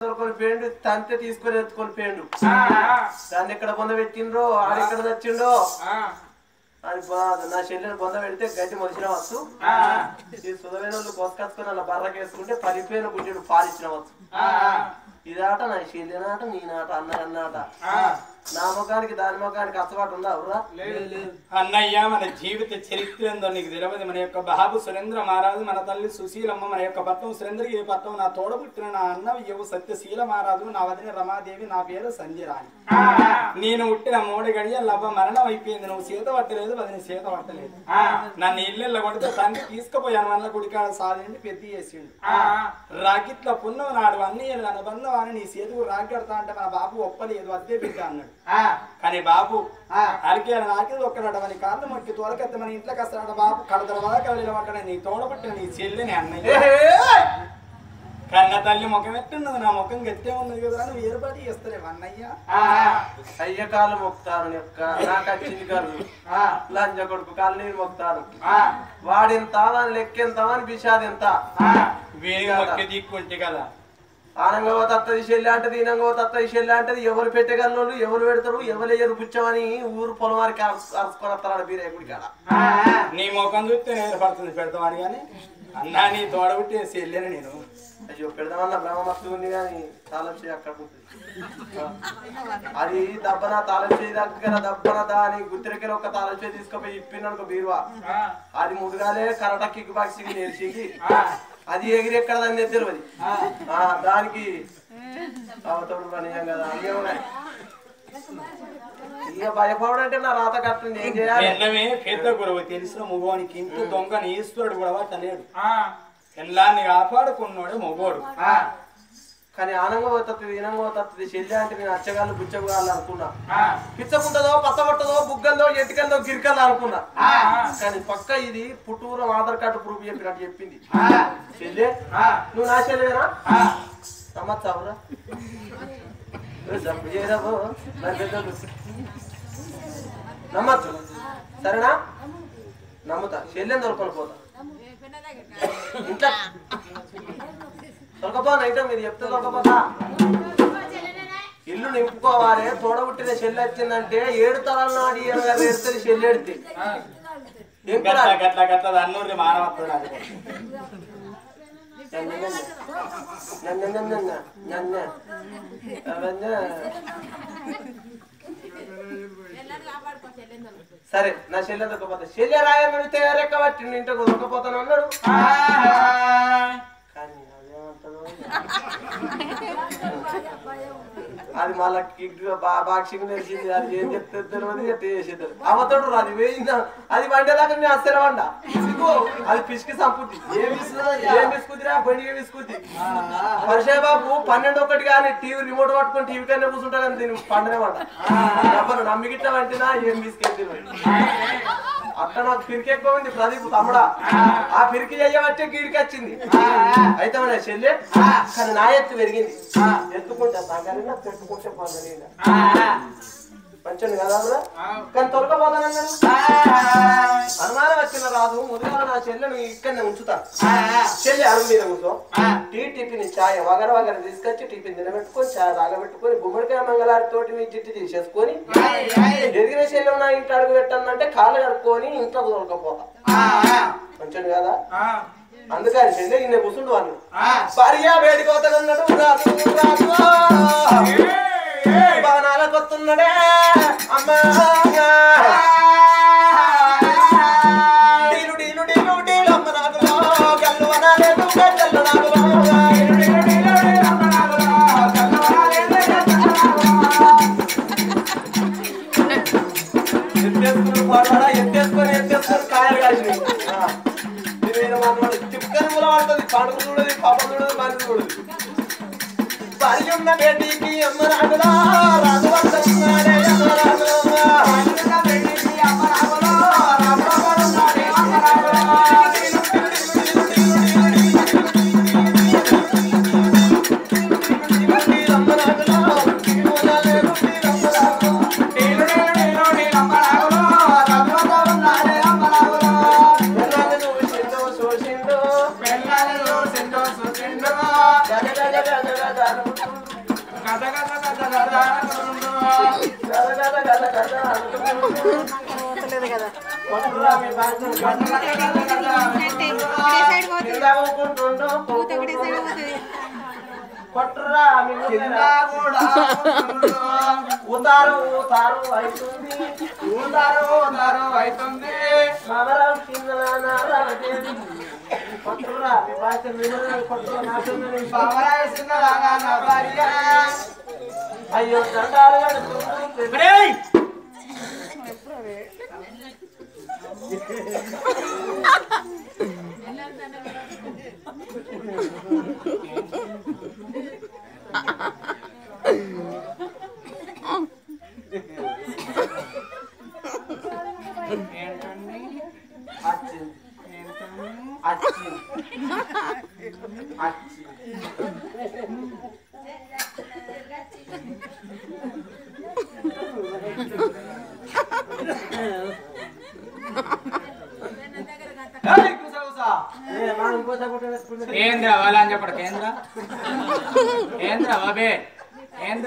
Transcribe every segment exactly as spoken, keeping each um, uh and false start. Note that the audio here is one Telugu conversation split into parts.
పేండు తంతే తీసుకొని ఎత్తుకొని పేండు దాన్ని ఎక్కడ బొంద పెట్టిండ్రో ఆడెక్కడ తెచ్చిండో అని నా చెల్లెని బొంద పెడితే గడ్డి మొలిచిన వచ్చు ఈ సుధమైన వాళ్ళు కొసుకొచ్చుకొని అలా బర్రకేసుకుంటే పలిపోయిన గుడ్డెడు పాలిచ్చిన వచ్చు ఇదాట నా చెల్లెనాట నేనాట అన్న అన్నాట నా ముఖానికి దాని ముఖానికి అచ్చబాటు ఉందా అవురా అన్నయ్య మన జీవిత చరిత్ర ఏందో నీకు తెలియదు. మన యొక్క బాబు సురేంద్ర మహారాజు, మన తల్లి సుశీలమ్మ, మన యొక్క పట్టం సురేంద్ర ఈ పట్టం నా తోడబుట్టిన నా అన్న యువ సత్యశీల మహారాజు, నా వదిన రమాదేవి, నా పేరు సంజయరాణి. నేను పుట్టిన మూడు గడియ లవ్వ మరణం అయిపోయింది. నువ్వు సీత పట్టలేదు, వదిన సీత పట్టలేదు. నన్ను ఇల్లు కొడితే తండ్రి తీసుకుపోయాను వల్ల గుడికాడ సాధిండి పెద్ద చేసిండు. రాకిట్ల పున్నవ నాడు అన్ని అనుబంధం అని నీ చేతుకు రాకెడతా అంటే మన బాబు ఒప్పలేదు, అద్దే బిడ్డ అన్నాడు. కానీ బాబు అరికే నాకే ఒక్కడమని కారణం మొక్కి తోలకెత్త మన ఇంట్లోకి వస్తాడు. బాబు కడతల బాగా నిలబడ్డా నీ తోడబట్టిన నీ చెల్లిని అన్నయ్య కన్న తల్లి ముఖం ఎట్టున్నది, నా ముఖం గట్టే ఉన్నది కదా నువ్వు ఏర్పాటు చేస్తారేమో అన్నయ్య. అయ్య కాళ్ళు మొక్కుతాను నాకు వచ్చింది కాదు లంజ కొడుకు కాళ్ళు నేను మొక్కుతాను. వాడెంత దాని లెక్కెంత అని బిషాది ఎంత వేడి మొక్కి దిక్కుంటే కదా ఆనంగా తత్తది చెల్లి అంటది, ఈనంగా తత్తది చెల్లి అంటది. ఎవరు పెట్టగలను ఎవరు పెడతారు ఎవరు ఎయ్యరు పుచ్చమని ఊరు పొలవారికి అరుచుకొని వస్తాడు బీరే గుడి కాడ. నీ ముఖం చూస్తే ఏర్పడుతుంది పెడతామని కానీ అన్నా నీ తోడబుట్టి చెల్లేను నేను. అయ్యో పెడదామన్నా బ్రహ్మ మస్తు ఉంది కానీ తాళం చేయి అక్కడ ఉంటుంది. అది దబ్బన తాళం చేయి దగ్గర దబ్బన దాని గుత్తిరకెళ్ళి ఒక తాళం చేయి తీసుకుపోయి ఇప్పిననుకో బీరువా అది ముదుగాలే కరట కిక్ బాక్సింగ్ నేర్చి అది ఎగిరి ఎక్కడ దాన్ని ఎద్దరు అది దానికి అవతడు పనియం కదా అన్నీ ఇక భయపడంటే నా రాత కట్టింది ఏం చేయాలి. పెద్ద గురువు తెలిసిన మగవానికి ఇంటి దొంగని ఈశ్వరుడు కూడా పట్టలేడు. ఎల్లాన్ని కాపాడుకున్నాడు మగోడు. కానీ ఆనంగా పోతుంది ఈనంగా పోతుంది చెల్లి అంటే నేను అచ్చగాళ్ళు బుచ్చగాళ్ళు అనుకున్నా. పిచ్చకుంటదో పచ్చబట్టదో బుగ్గందో ఎటుకందో గిరికల్లో అనుకున్నా. కానీ పక్క ఇది పుట్టూరు ఆధార్ కార్డు ప్రూఫ్ చెప్పినట్టు చెప్పింది చెల్లె. నువ్వు నా చెల్లెనా నమ్మచ్చావురా జబ్బు చేయరాబో నమ్మచ్చు సరేనా నమ్ముతా చెల్లెని దొరకొని పోతా ఇంట్లో దొరకపోనా అయితే మీరు చెప్తే దొరకపోతా. ఇల్లు నింపుకోవాలి తోడబుట్టిన చెల్లి వచ్చిందంటే ఏడు తరాల నాడు ఏడుతుంది చెల్లి ఎడితే అన్నూరి మానవత్తుడు సరే నా చెల్లె దొరకపోతా చెల్లె రాయమడితే రెక్క పట్టి ఇంట్లో దొరకపోతాను అన్నాడు. కానీ అది మళ్ళా బాక్షింగ్ తెలిసింది అది ఏం చెప్తే తెలియదు ఎట్ట చేసేది అవతడు అది వేయిందా అది వండేదాకా నేను అస్సలు వండ ఇసుకు అది పిసికి సంపుద్ది ఏం ఏం విసుకుద్దిరా బండి విసుకుద్ది. పరిచయ బాబు పన్నెండు ఒకటి కానీ టీవీ రిమోట్ పట్టుకొని టీవీ కన్నా కూర్చుంటా కానీ దీన్ని పండనే వంట ఎవరు నమ్మిగిట్ట వంటినా ఏం తీసుకెళ్తే అక్కడ నాకు పిరికి ఎక్కువ ఉంది ప్రదీప్ తమ్ముడా ఆ పిరికి చెయ్యబట్టే గీడికి వచ్చింది. అయితే మన చెల్లె కానీ నా ఎత్తు పెరిగింది ఎత్తుకుంటా తగ్గలినా పెట్టుకుంటే పొందలేదా మంచి కదా కానీ తొలకపోతానన్నాడు. అనుమానం వచ్చిన రాదు ముందుగా నా చెల్లెను ఇక్కడనే ఉంచుతాను. చెల్లె అరుగు మీద కూర్చో టీ టిఫిన్ ఛాయ్ వగర వగర తీసుకొచ్చి టిఫిన్ తినబెట్టుకొని ఛాయ్ తాగబెట్టుకొని గుమ్మడికాయ మంగళారి తోటి మీ జిట్టు తీసేసుకొని ఎదిగిన చెల్లెం నా ఇంట్లో అడుగు పెట్టానంటే కాళ్ళు కడుక్కొని ఇంట్లో తొలకపోతా మంచి కదా. అందుకని చెల్లె ఇన్న కూర్చుండు వాళ్ళు భార్య వేడిపోతానన్నాడు రాదు రాదు బాణాలకు వస్తున్నాడే అమ్మా డీలు డీలు డీలు డీలు అమ్మ నాగులో గల్లు వనాలేదు గల్లు నాగులో ఎత్తేసుకుని పాడాడా ఎత్తేసుకొని ఎత్తేసుకొని కాయలు కాసినాయి. తిప్పుకొని మూల పడుతుంది పండుగ చూడదు పాపం చూడదు మనిషి చూడదు. పరియున్న బేటీకి అమ్మ రాగులా రాదు వస్తున్నాడే అమ్మ రాగులా పరియున్న బేటీకి అమ్మ రాగులా రాదు వస్తున్నాడే అమ్మ రాగులా గద గద గద గద అనుకుంటూ గద గద గద గద అనుకుంటూ పోతలేదు కదా కొట్టురా మీ బాధ్యత గద గద గద అంటే ఒకటే సైడ్ పోతుంది నిలవకుంటుండో పూత ఒకటే సైడ్ పోతుంది కొట్టురా మీ కింద కూడా ఉతారు ఉతారు అవుతుంది ఊదారు ఊదారు అవుతుంది మమరం కింద నారాదేవి కొట్టురా మీ బాధ్యత నిలవ కొట్టురా నాశనం బావరాయిస్తున్నదాగా నా భార్య అయ్యో దండాలు కడుతుంది ఒరేయ్! ఏంటండి వచ్చింది ఏంటండి వచ్చింది వచ్చింది ఏయ్ కుసా కుసా ఏ మనం కుసా కుసా ఏంద్ర వాళ్ళ అని చెప్పడు కేంద్ర ఏంద్ర బాబే ఏంద్ర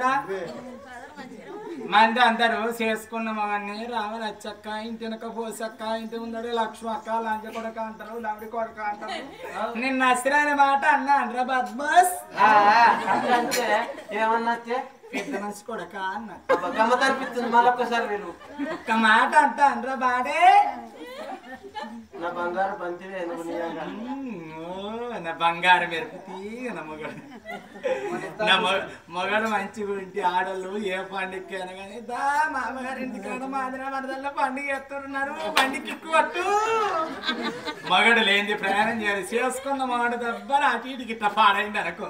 మంది అందరూ చేసుకున్న మగన్ని రామ నచ్చక్క ఇంటి వెనక పోసక్క ఇంటి ముందడు లక్ష్మి అక్క లంచ కొడక అంటారు లవడి కొడక అంటారు నిన్న అసిరాని మాట అన్నా అంటారా బద్మాస్ అంటే ఏమన్నా వచ్చే పెద్ద మనిషి కొడక అన్న గమ్మ తనిపిస్తుంది మళ్ళీ ఒక్కసారి నేను ఒక్క మాట అంటా అనరా బాడే నా బంగారు బంతివే నువ్వు నిజంగా నా బంగారు మెరుపుతీ నా మొగడు నా మొగడు మంచిగా ఉంటే ఆడళ్ళు ఏ పండుగ కానీ దా మామగారి ఇంటికాడ మాదిన మరదల్లో పండుగ ఎత్తున్నారు బండికి కొట్టు మగడు లేనిది ప్రయాణం చేయాలి చేసుకున్న మగడు దెబ్బ అటు ఇటుకి ఇట్లా పాడైంది అనుకో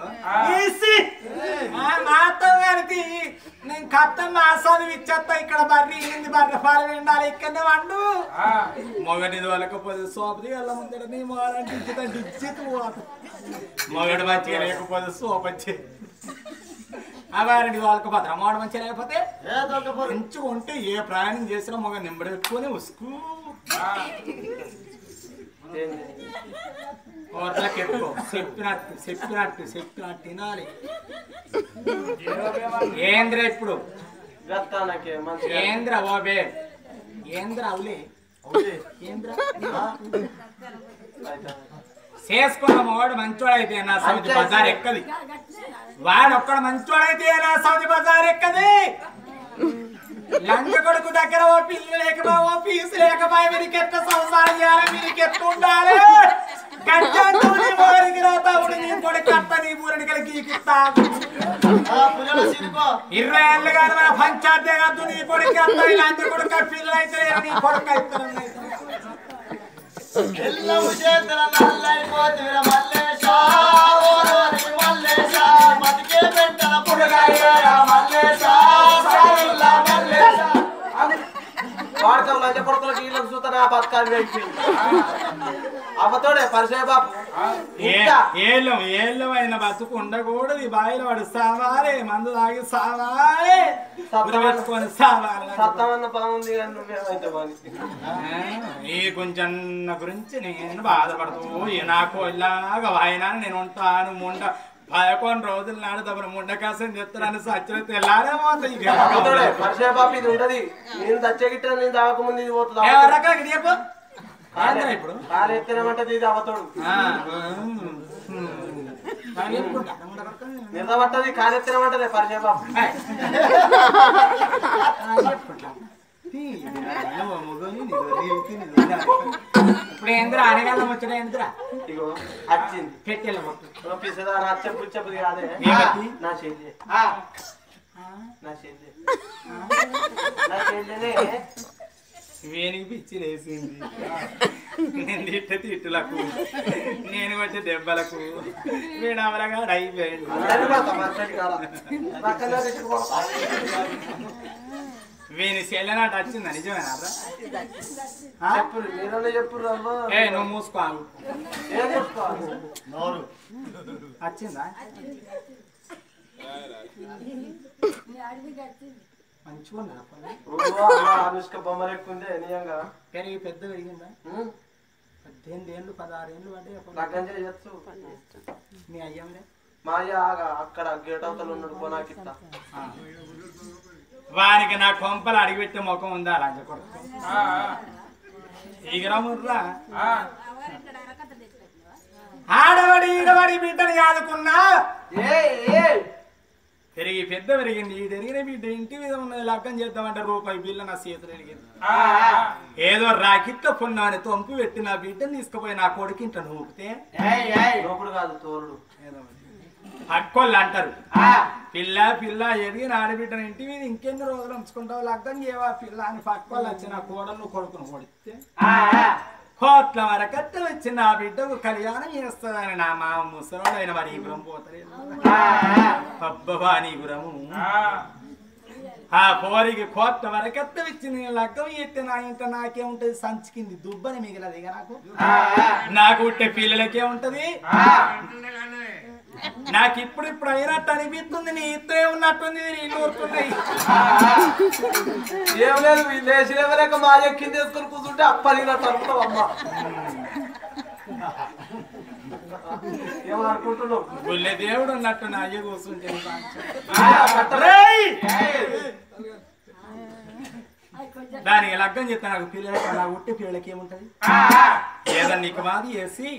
మాతో గారికి నేను కత్త మాసాలు ఇచ్చేస్తా ఇక్కడ బర్రీ ఇంది బర్రె పాలు విండాలి ఇక్కడ వండు మొగడిది వాళ్ళకపోతే సోపది వెళ్ళ ముందర నీ మొగడంటే ఇచ్చేదంటే ఇచ్చేది మొగడు మంచిగా లేకపోతే సోప్ వచ్చే అవారండి వాళ్ళకి భద్ర మోడ మంచిగా లేకపోతే మంచిగా ఉంటే ఏ ప్రయాణం చేసినా మొగ నింబడి పెట్టుకొని ఉసుకు ఊర్లోకి ఎక్కువ చెప్పినట్టు చెప్పినట్టు చెప్పినట్టు తినాలి ఏంద్ర ఇప్పుడు ఏంద్ర ఓబే ఏంద్ర అవులే ఏంద్ర చేసుకున్న వాడు మంచోడైతే నా సౌది బజార్ ఎక్కది వాడు ఒక్కడ మంచోడైతే నా సౌది బజార్ ఎక్కది లంచ కొడుకు దగ్గర ఓ పిల్లు లేకపో ఓ పీసు లేకపోయి వీరికి ఎట్ట సంసారం చేయాలి వీరికి ఎట్టు ఉండాలి ఇరవై ఏళ్ళు కాదు మన పంచాయతీ కాదు నీ కొడుకు అబ్బాయి లంచ కొడుకు పిల్లలు అయితే నీ కొడుకు అవుతారు వాడతాం లంచ కొడుకులకి వీళ్ళకి చూస్తా నా బతకాలి అయిపోయింది అమ్మతోడే పరిచయ బాపు ఏళ్ళం ఏళ్ళం అయిన బతుకు ఉండకూడదు ఈ బావిలో వాడు సావాలి మందు తాగి సావాలి పెట్టుకొని సావాలి సత్తమన్న బాగుంది కానీ నువ్వేమైతే బాగుంది ఈ కొంచెం గురించి నేను బాధపడుతూ నాకు ఇలాగా వాయినా నేను ఉంటాను ముండ పదకొండు రోజులు నాడు తప్పని ముండకాసం చెప్తానని సచ్చిన తెల్లారేమోతాయి పరిచయ బాపు ఇది ఉంటది నేను దచ్చగిట్ట నేను తాగకముందు ఇది పోతుంది ఇప్పుడు కాలు ఎత్తినమంటది ఇది అవతోడు నిలబట్టది కాలు ఎత్తినమంటది పరిచయ బాపు ఇప్పుడు ఏంద్రా అనగాలం వచ్చిన ఏంద్రా ఇగో వచ్చింది పెట్టేళ్ళ మొత్తం పిసదా నచ్చ పుచ్చపుది కాదే నా చెల్లి నా చెల్లి నా చెల్లెనే వేనికి పిచ్చి లేసింది నేను తిట్ట తిట్టులకు నేను కొట్టే దెబ్బలకు వీడు అమరగాడు అయిపోయాడు వీని చెల్లెనాట వచ్చిందా నిజమేనా చెప్పు ఏ నువ్వు మూసుకోవాలి వచ్చిందా అనుష్క బొమ్మలు ఎక్కుండే నిజంగా పెరిగి పెద్ద పెరిగిందా పద్దెనిమిది ఏళ్ళు పదహారు ఏళ్ళు అంటే లగ్గం చేయొచ్చు మీ అయ్యంలే మాయ అక్కడ గేట్ అవతల ఉన్నాడు కొనాకిట్ట వానికి నా కొంపలు అడిగిపెట్టే ముఖం ఉందా రాజ కొడుకు ఈగరముర్రా ఆడబడి ఈడబడి బిడ్డని ఆదుకున్నా పెరిగి పెద్ద పెరిగింది ఈ పెరిగిన బిడ్డ ఇంటి మీద ఉన్నది లగ్గం చేద్దామంటే రూపాయి బిల్ల నా చేతులు ఎరిగింది ఏదో రాకిట్లో పొన్నాని తొంపు పెట్టి నా బిడ్డని తీసుకుపోయి నా కొడుకింట నూపితే లోపల కాదు తోరుడు అక్కోళ్ళు అంటారు పిల్ల పిల్ల ఎదిగిన ఆడబిడ్డను ఇంటి మీద ఇంకెన్ని రోజులు ఉంచుకుంటావు లగ్గం చేయవా పిల్ల అని పక్కోళ్ళు వచ్చి నా కోడలు కొడుకును కొడితే కోట్ల వరకట్టు వచ్చి నా బిడ్డకు కళ్యాణం చేస్తుందని నా మా ముసలోడైన వారి గురం పోతలేదు అబ్బా నీ గురము ఆ పోరికి కోట్ల వరకట్టు వచ్చి నేను లగ్గం ఎత్తే నా ఇంట నాకేముంటది సంచికింది దుబ్బని మిగిలది నాకు నాకు ఉంటే పిల్లలకే ఉంటది నాకు ఇప్పుడు ఇప్పుడు అయినట్టు అనిపిస్తుంది నీ ఇద్దరే ఉన్నట్టుంది నీళ్ళు ఊరుతున్నాయి ఏం లేదు లేచిలేక మా ఎక్కింది తీసుకొని కూర్చుంటే అప్పలిగినట్టు అనుకున్నావు అమ్మ ఏమనుకుంటున్నావు గుళ్ళె దేవుడు ఉన్నట్టు నా అయ్య కూర్చుంటే దానికి లగ్గం చెప్తా నాకు పిల్లలకి నా ఉట్టి పిల్లలకి ఏముంటది ఏదన్నా నీకు మాది వేసి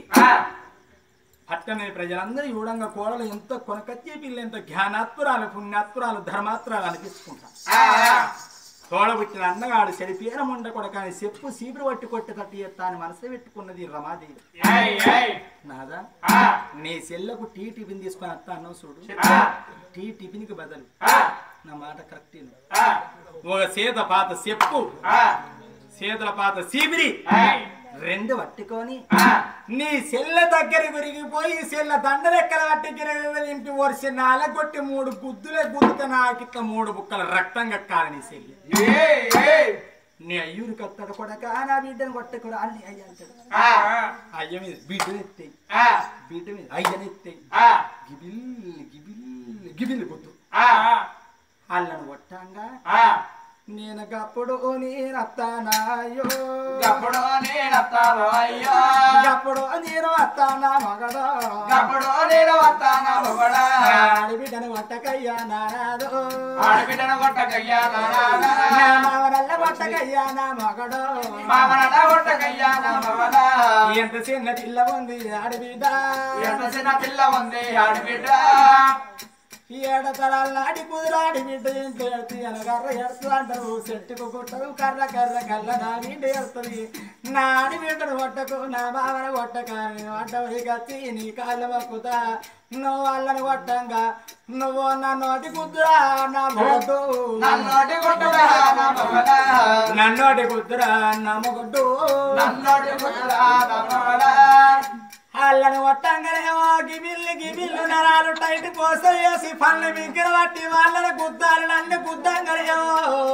అట్టనే ప్రజలందరూ చూడంగా కోడలు ఎంతో కొనకచ్చే పిల్ల ఎంత జ్ఞానాత్పురాలు పుణ్యాత్పురాలు ధర్మాత్పురాలు అనిపిస్తుంటా తోడబుట్టిన అన్నగాడు చెడిపేరం ఉండకూడదు కానీ చెప్పు సీపురు పట్టి కొట్టి తట్టి ఎత్తా అని మనసు పెట్టుకున్నది రమాదేవి నాదా నీ సెల్లకు టీ టిఫిన్ తీసుకొని వస్తా అన్నావు చూడు టీ టిఫిన్ కి బదులు నా మాట కరెక్ట్ ఒక సీత పాత చెప్పు సీతల పాత సీబిరి రెండు పట్టుకొని నీ సెల్ల దగ్గర గురిగిపోయి సెల్ల దండలెక్కల పట్టి గిరగ నింపి వరిసి నాలగొట్టి మూడు గుద్దులే గుద్దుత నాకిట్ల మూడు బుక్కల రక్తం కక్కాలి నీ సెల్లి నీ అయ్యూరు కత్తాడు కొడక నా బిడ్డను కొట్టకురా అని అయ్య అంటాడు అయ్య మీద బిడ్డను ఎత్తాయి బిడ్డ మీద అయ్యను ఎత్తాయి గిబిల్ గిబిల్ గిబిల్ గుద్దు అల్లను కొట్టంగా నేను గప్పుడు నేనత్తానాయో గప్పుడు నేనత్తానాయో గప్పుడు నేను వస్తానా మగడో గప్పుడు నేను వస్తానా మగడా ఆడబిడ్డను కొట్టకయ్యా నారాదో ఆడబిడ్డను కొట్టకయ్యా నారాదా మావనల్ల కొట్టకయ్యా నా మగడో మావనల్ల కొట్టకయ్యా నా మగడా ఎంత చిన్న పిల్ల ఉంది ఆడబిడ్డ ఎంత చిన్న పిల్ల ఉంది ఆడబిడ్డ ఏడతరాలు నాటి కుదిరాడి బిడ్డ ఇంట్లో ఎడుతు కర్ర ఎడుతు అంటారు చెట్టుకు కొట్టవు కర్ర కర్ర కల్ల నా బిడ్డ ఎడుతుంది నా ఆడి బిడ్డను కొట్టకు నా బావన కొట్టక నేను అడ్డవరి కత్తి నీ కాళ్ళ మొక్కుతా నువ్వు వాళ్ళని కొట్టంగా నువ్వు నా నోటి కుద్దురా నా మొగడ్డు నన్నోటి కొట్టురా నా మగడా నన్నోటి కుద్దురా నా మొగడ్డు నన్నోటి కొట్టురా నా మగడా వాళ్ళని కొట్టంగానేమో గిబిల్లు గిబిల్లు నరాలు టైట్ కోసం వేసి పళ్ళు మింగిన బట్టి వాళ్ళని గుద్దాలి నన్ను గుద్దంగానేమో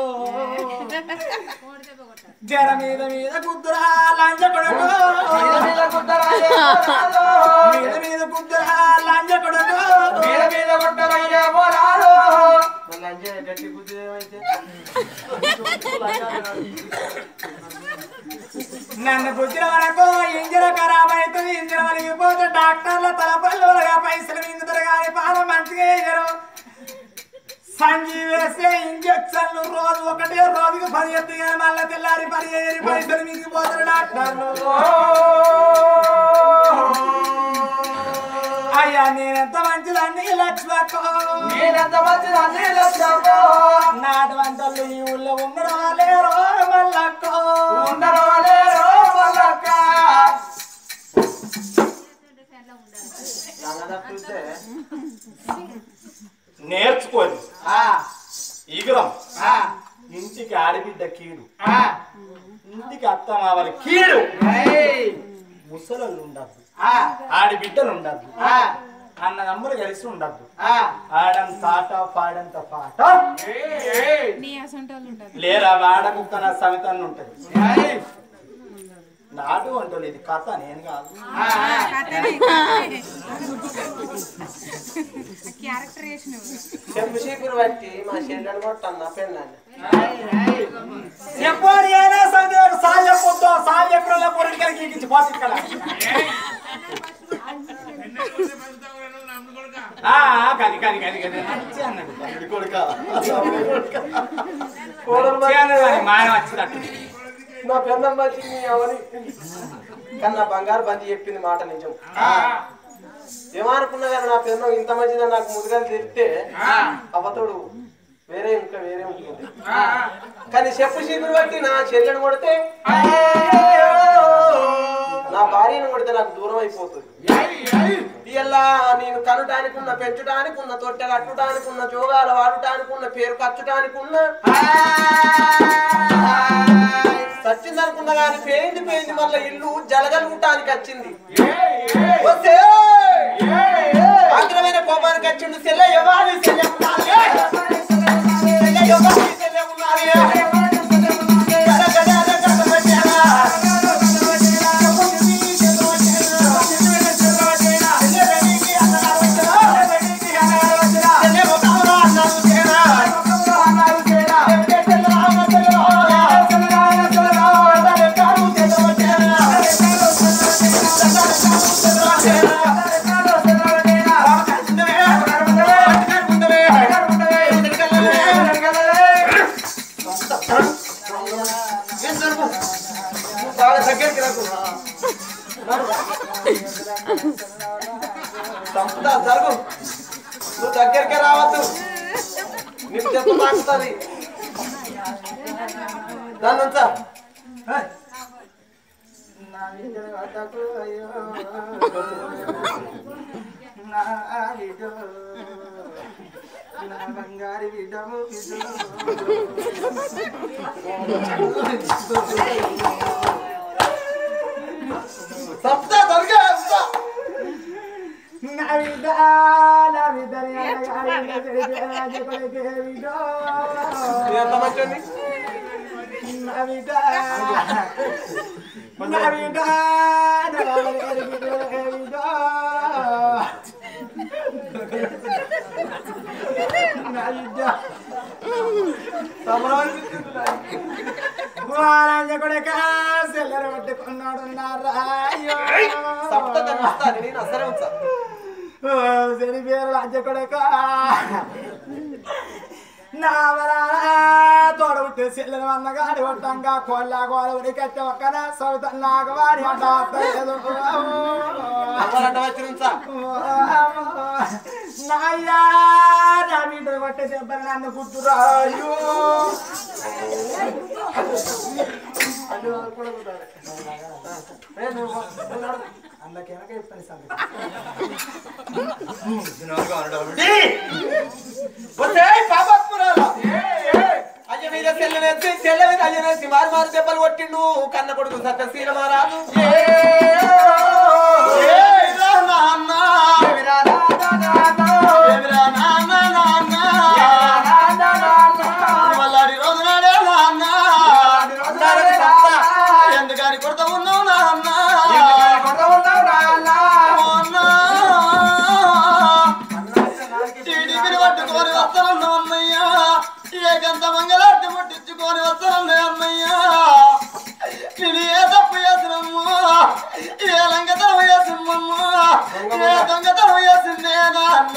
జర మీద మీద గుద్దురా లంజ కొడుకు మీద కుట్టరా మీద మీద గుద్దురా లంజ కొడుకు మీద మీద కొట్టరయ్యే పోరాడు లంజ గట్టి గుద్దు ఏమైతే నన్ను గుద్దిన వరకు ఇంజన ఖరాబ్ అవుతుంది ఇంజన వలిగిపోతే డాక్టర్ల తలపల్లుగా పైసలు మింగుతారు కానీ పాపం మంచిగా వేయరు సంజీవ్ వేస్తే ఇంజక్షన్లు రోజు ఒకటే రోజుకి పది ఎత్తి కానీ మళ్ళీ తెల్లారి పది ఏరి పైసలు మింగిపోతారు డాక్టర్లు అయ్యా నేనెంత మంచిదండి లక్ష్మక్క నేనెంత మంచిదాన్ని లక్ష్మక్క నాటు వంటలు ఈ ఊళ్ళో ఉండడం లేరో మల్లక్క ఉండరో లేరో మల్లక్క చూస్తే నేర్చుకోదు ఆ ఈగురం ఆ ఇంటికి ఆడబిడ్డ కీడు ఆ ఇంటికి అత్త మావలి కీడు ఏయ్ ముసలోళ్ళు ఉండద్దు ఆ ఆడబిడ్డలు ఉండద్దు ఆ అన్నదమ్ములు కలిసి ఉండద్దు ఆ ఆడంత ఆట పాడంత పాట ఏయ్ ఏయ్ నీ అసంటోళ్ళు ఉంటారు లేరా వాడకుక్కన సవితన్న ఉంటది ఏయ్ నాటు అంటోళ్ళు ఇది కథ నేను కాదు ఆ క్యారెక్టర్ వేసిన చెప్పు చీపురు బట్టి మా చెల్లెని కొట్టన్నా పెళ్ళాన్ని చెప్పారు ఏనా సందేహం సాల్ చెప్పొద్దు సాల్ చెప్పడంలో పొరికలకి ఎక్కించి పోసి ఇక్కడ ఆ కది కది కది కది మంచి అన్నాడు కొడుక మాయ వచ్చినట్టు నా పెద్దమ్మ వచ్చింది అవని కానీ నా బంగారు బంతి చెప్పింది మాట నిజం. ఏమనుకున్నా కదా నా పెద్దం ఇంత మంచిగా నాకు ముందుగా తెలిస్తే అవతోడు వేరే ఇంకా వేరే ఉంటుంది. కానీ చెప్పు చీపురు బట్టి నా చెల్లెని కొడితే నా భార్యను కొడితే నాకు దూరం అయిపోతుంది. ఇలా నేను కనటానికి ఉన్న పెంచడానికి ఉన్న తొట్టె కట్టడానికి ఉన్న జోగాలు వాడటానికి ఉన్న పేరు ఖర్చుటానికి ఉన్న సచ్చింది అనుకున్నా కానీ పేయింది పేయింది మళ్ళీ ఇల్లు జలగలుగుటానికి వచ్చింది. వస్తే ఆగ్రమైన కోపానికి వచ్చిండు సెల్ల ఎవరి సెల్ల జరుగు నువ్వు దగ్గరికి రావద్దు నీకు దెబ్బ తాకుతుంది దాన్ని ఉంచా బంగారి విడము సంస్థ దొరికే ఎంత మంచి సెల్లర పట్టుకున్నాడు సప్త ధర్మస్థాని నేను అసలే ఉంచా శని పేరు రాజ్య కొడక నా తోడబుట్టి సెల్లెలు అన్నగాడి ఒట్టంగా కోళ్ళ గోల ఉడికట్టే ఒక్కన సౌతన్నాగవాడి అంట నాయ్యా నా బిడ్డ కొట్టే దెబ్బలు నన్ను గుర్తురాయు అందుకేనక ఇప్పని సంగతి అయ్య మీద సెల్లనేసి సెల్ల మీద అయ్యనేసి మారు మారు దెబ్బలు కొట్టిండు కన్న కొడుకు సత్యశీల మహారాజు ఎందుకని కొడతా ఉన్నావు నాన్న టీడీపీని పట్టుకొని వస్తానన్నా అన్నయ్యా ఏకంత మంగళార్తి ముట్టించుకొని వస్తానన్నా అన్నయ్యా నేను ఏ తప్పు చేసినమ్మా ఏ లంగతనం చేసినమ్మా ఏ దొంగతనం చేసిందే నాన్న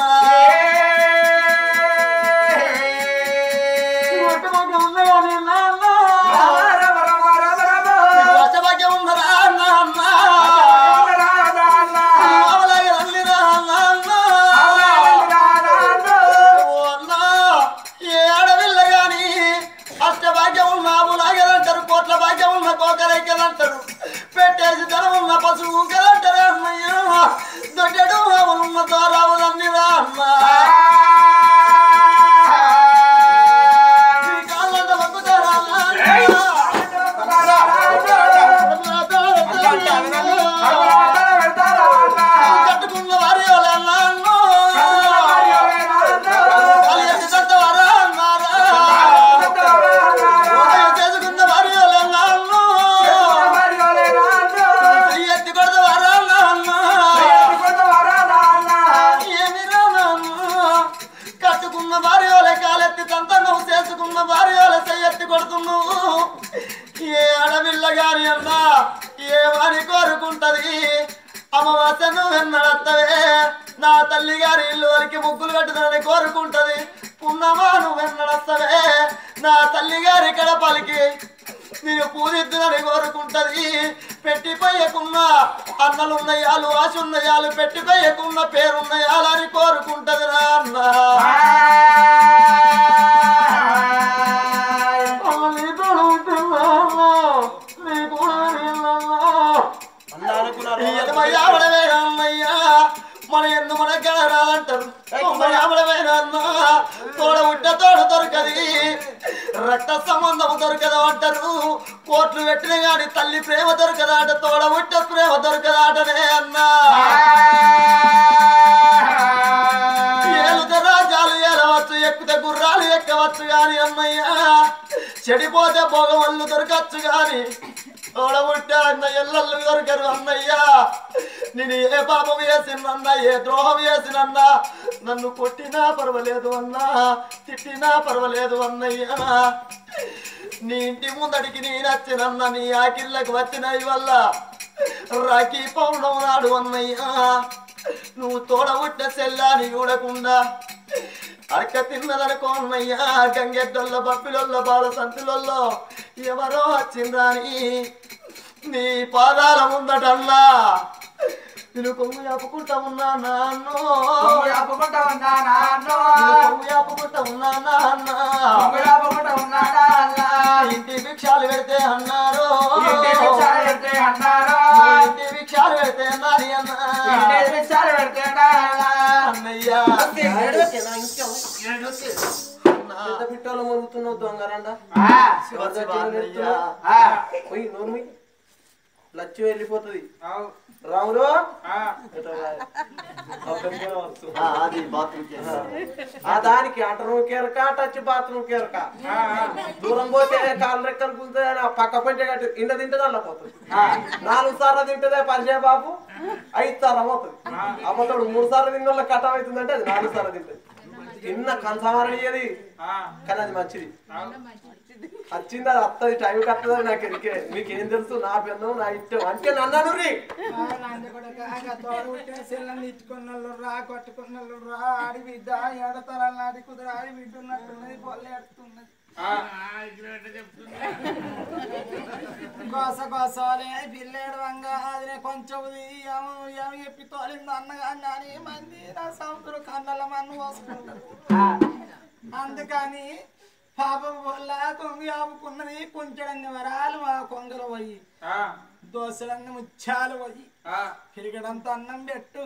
ఉన్నగాని నాన్న భాగ్యం ఉందరా నాన్న అవలాగే రండిరా నాన్న ఏ ఆడవిల్ల గాని అష్ట భాగ్యం ఉన్న ఆవులాగేదంటారు కోట్ల భాగ్యం ఉన్న కోకరైకేదంటారు పెట్టేసి ధనం ఉన్న పశువు కదంటారు అన్నయ్య దొడ్డడు ఆవులున్న దోరావులన్నీరా అన్న కాళ్ళంత మొక్కుతారా కట్టుకున్న వారి చేసుకున్న వారి ఎత్తి కొడత వారా ఏమి కట్టుకున్న వారి వాళ్ళ కాలెత్తి తంత నువ్వు చేసుకున్న వారి వాళ్ళ చెయ్యెత్తి కొడుతున్నావు ఏ అడవిల్ల గారి అన్నా ఏ వారి కోరుకుంటది అమావాస్య నువ్వు ఎన్నడత్తవే నా తల్లి గారి ఇల్లు వరకు ముగ్గులు కట్టుదని కోరుకుంటది. పున్నమా నువ్వు వెన్నడస్తవే నా తల్లి గారి కడపలికి నేను పూజిద్దునని కోరుకుంటది. పెట్టిపోయకున్న అన్నలున్నయాలు ఆశున్నయాలు పెట్టిపోయకున్న పేరున్నయాలు అని కోరుకుంటది రా అన్న. అన్నయ్యా మన ఎన్ను మన రాదంటారు. తోడ ఉట్ట తోడు దొరకది రక్త సంబంధం దొరకదు అంటారు. కోట్లు పెట్టిన గాని తల్లి ప్రేమ దొరకదాట తోడ ఉట్ట ప్రేమ దొరకదాటనే అన్నా. ఏలుత రాజాలు ఏలవచ్చు ఎక్కుతే గుర్రాలు ఎక్కవచ్చు గాని అన్నయ్యా చెడిపోతే భోగవల్లు దొరకచ్చు గాని తోడబుట్ట అన్న ఎల్లల్లు దొరకరు అన్నయ్యా. నేను ఏ పాపం వేసినన్నా ఏ ద్రోహం వేసినన్నా నన్ను కొట్టినా పర్వాలేదు అన్నా తిట్టినా పర్వాలేదు అన్నయ్యా. నీ ఇంటి ముందడికి నేను వచ్చినన్నా నీ ఆకిళ్ళకి వచ్చినవి వల్ల రాఖీ పౌర్ణం నాడు అన్నయ్యా నువ్వు తోడబుట్ట సెల్లాని చూడకుండా అరక తిన్నదనుకో అన్నయ్యా. గంగెడ్డల్లో బప్పిలల్లో బాల సంతులల్లో ఎవరో వచ్చిందని నీ పాదాల ముందటల్లా నేను కొంగు యాపుకుంటా ఉన్నా నాన్నో యాపుకుంటా ఉన్నా నాన్నో కొంగు యాపుకుంటా ఉన్నా నాన్న యాపుకుంటా ఉన్నా నాన్న ఇంటి భిక్షాలు పెడితే అన్నారు ఇంటి భిక్షాలు పెడితే అన్నారు ఇంటి భిక్షాలు పెడితే నాని అన్న ఇంటి భిక్షాలు పెడితే అన్నయ్యా పెద్ద పిట్టోళ్ళు మరుగుతున్నావు దొంగరండా పోయి నోర్మి లచ్చి వెళ్ళిపోతుంది. రాములు అది బాత్రూమ్ ఆ దానికి అంటరూమ్ కేరక టచ్ బాత్రూమ్ కేరక దూరం పోతే కాలు రెక్కలు కూర్చుంటే పక్క పంటే కట్టి ఇంట తింటే దాంట్లో పోతుంది. నాలుగు సార్లు తింటదే పరిచయ బాబు ఐదు సార్లు అమ్మవుతుంది. అమ్మతాడు మూడు సార్లు తిన్న వాళ్ళకి కట్టం అవుతుందంటే అది నాలుగు సార్లు తింటది. తిన్న కన్సమారం అయ్యేది కానీ అది మంచిది. వచ్చింది అది వస్తుంది టైం కట్టదని నాకు ఎరికే. మీకేం తెలుసు నా పెన్ను నా ఇష్టం అంటే నన్ను రీ ఇచ్చుకున్నోళ్ళు రా కొట్టుకున్నోళ్ళు రా ఆడి బిడ్డ ఎడతరాలు నాటి కుదిరి ఆడి బిడ్డ ఉన్నట్టున్నది పొల్లి ఎడుతున్నది కోస కోసలే పిల్లేడు వంగ అది కొంచెం ఏమి చెప్పి తోలింది అన్నగాని అని మంది నా సముద్రం కళ్ళ మన్ను పోసుకుంటారు. అందుకని పాపం వల్ల కొంగి ఆపుకున్నది కొంచెడన్ని వరాలు మా కొంగలు పోయి దోశలన్నీ ముత్యాలు పోయి కిరికడంతా అన్నం పెట్టు.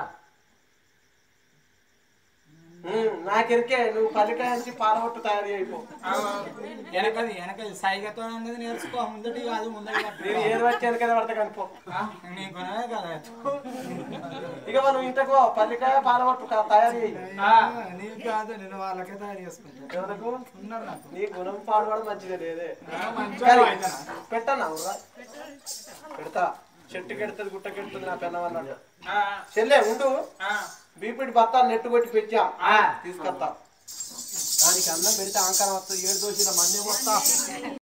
నాకెరికే నువ్వు పల్లికాయ నుంచి పాలవట్టు తయారు అయిపో. వెనకది వెనకది సైగతో అనేది నేర్చుకో ముందటి కాదు ముందటి నేను ఏది వచ్చి వెనకది పడతా కనుకో కదా. ఇక మనం ఇంటకో పల్లికాయ పాలవట్టు తయారు చేయి. నీకు కాదు నేను వాళ్ళకే తయారు చేసుకుంటా. ఎవరకు ఉన్నారు నాకు నీ గుణం పాడుకోవడం మంచిదే లేదే. పెట్టన్నా పెడతా చెట్టు కెడుతుంది గుట్ట కెడుతుంది నా పెన్న అన్నాడు. చెల్లె ఉండు బీపీడి బత్తా నెట్టు కొట్టి పెట్టా తీసుకొస్తా. దానికి అన్నం పెడితే ఆంకరం వస్తుంది. ఏడు దోషిన మంది వస్తా